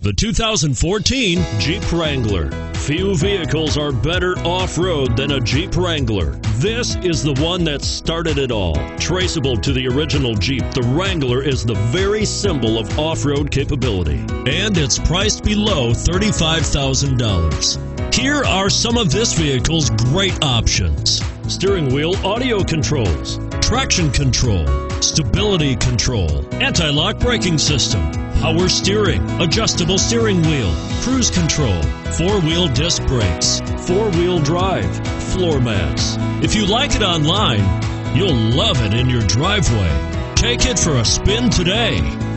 The 2014 Jeep Wrangler. Few vehicles are better off-road than a Jeep Wrangler. This is the one that started it all. Traceable to the original Jeep, the Wrangler is the very symbol of off-road capability. And it's priced below $35,000. Here are some of this vehicle's great options: steering wheel audio controls, traction control, stability control, anti-lock braking system, power steering, adjustable steering wheel, cruise control, four-wheel disc brakes, four-wheel drive, floor mats. If you like it online, you'll love it in your driveway. Take it for a spin today.